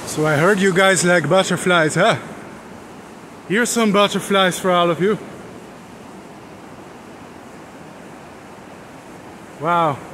So I heard you guys like butterflies, huh? Here's some butterflies for all of you. Wow.